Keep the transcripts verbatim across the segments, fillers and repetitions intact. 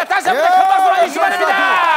다시 한번 큰 박수로 해주시기 바랍니다.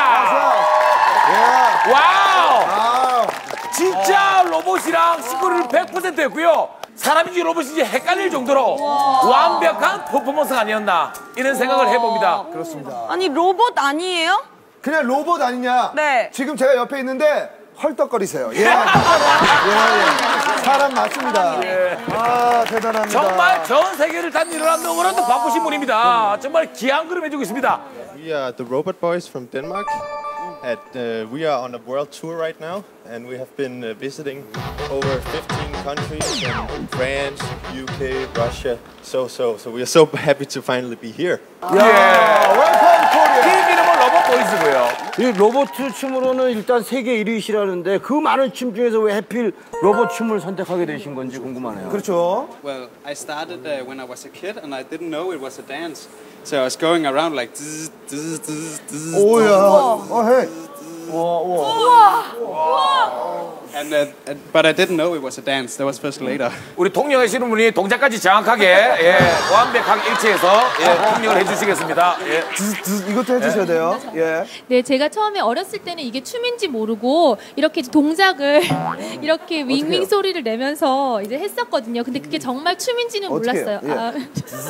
와우. 진짜 로봇이랑 시크릿 백 퍼센트 였고요. 사람인지 로봇인지 헷갈릴 정도로 완벽한 퍼포먼스가 아니었나 이런 생각을 해봅니다. 그렇습니다. 아니 로봇 아니에요? 그냥 로봇 아니냐? 네. 지금 제가 옆에 있는데 헐떡거리세요. 예. 예, 예. 사람 맞습니다. 예. 아, 대단합니다. 정말 전 세계를 다니느라 너무나도 바쁘신 분입니다. 정말 귀한 그림 해주고 있습니다. We are the Robot Boys from Denmark. At, uh, we are on a world tour right now, and we have been uh, visiting over fifteen countries in France, U K, Russia. So, so, so we are so happy to finally be here. 예. 웰컴 코리아. 팀 이름은 로봇 보이즈고요. 이 로봇 춤으로는 일단 세계 일 위시라는데 그 많은 춤 중에서 왜 하필 로봇 춤을 선택하게 되신 건지 궁금하네요. 그렇죠. Well, I started uh, when I was a kid, and I didn't know it was a dance. So I was going around like zzz, zzz, zzz, zzz, 오야. 어, 헤이. 와, 와. and, uh, and but I didn't know it was a dance. That was first later. 우리 통역하시는 분이 동작까지 정확하게 예, 완벽하게 일치해서 예, 통역을 해주시겠습니다. 예. 이것도 해주셔야 돼요. 예. 네, 제가 처음에 어렸을 때는 이게 춤인지 모르고 이렇게 동작을 이렇게 윙윙 소리를 내면서 이제 했었거든요. 근데 그게 정말 춤인지는 몰랐어요. 예. 아.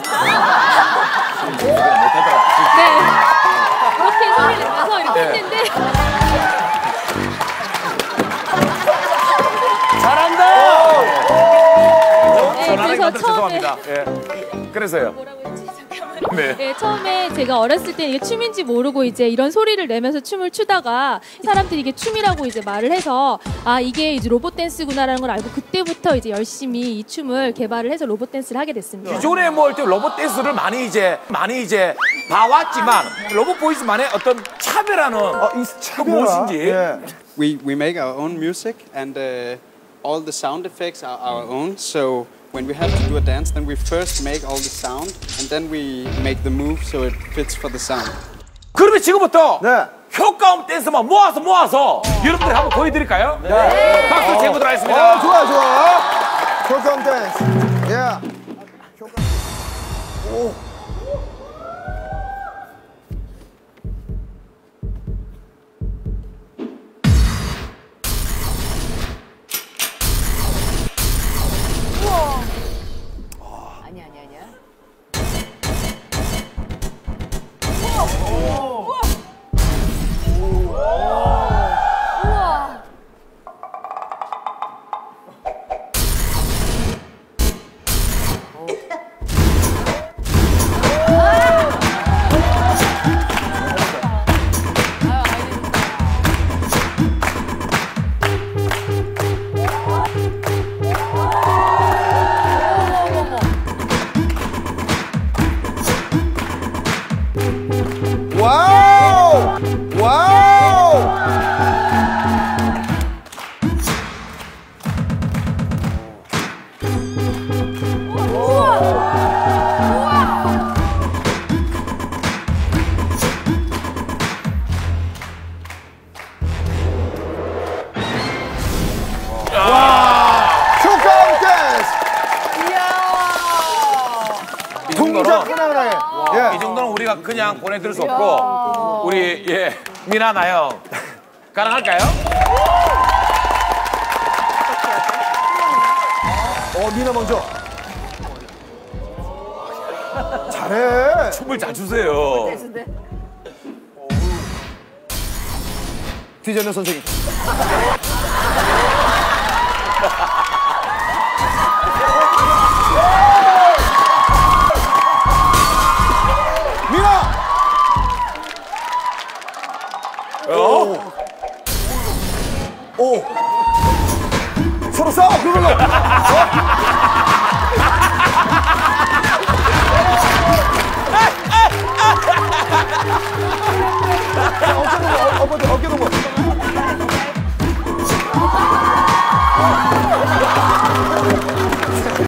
네, 이렇게 소리 내면서 이렇게 했는데. 잘한다. 네, 전화를 그래서 받아 처음에 죄송합니다. 예. 그래서요. 뭐라고 했지? 잠깐만요. 네. 네, 처음에 제가 어렸을 때 이게 춤인지 모르고 이제 이런 소리를 내면서 춤을 추다가 사람들이 이게 춤이라고 이제 말을 해서 아 이게 이제 로봇 댄스구나라는 걸 알고 그때부터 이제 열심히 이 춤을 개발을 해서 로봇 댄스를 하게 됐습니다. 기존에 뭐 이렇게 로봇 댄스를 많이 이제 많이 이제 봐왔지만 로봇 보이즈만의 어떤 차별하는 어, 이 그 차별화. 무엇인지. 예. We we make our own music, and uh, all the sound effects are our own. So when we have to do a dance, then we first make all the sound, and then we make the move so it fits for the sound. 그러면 지금부터 네. 효과음 댄스만 모아서 모아서 여러분들 한번 보여드릴까요? 네. 박수 제보도록 하겠습니다. 어, 좋아, 좋아. 효과음 댄스. 예. 오. 아니 아니 아니야. 와우! 와우! 효과음 댄스! 이 동작 정도는, 하나하나에. 이 예. 정도는 우리가 그냥 보내드릴 수 없고 우리 예 미나 나영 가능할까요? 어, 미나 먼저. 잘해. 춤을 잘 추세요. 디제너 선생님.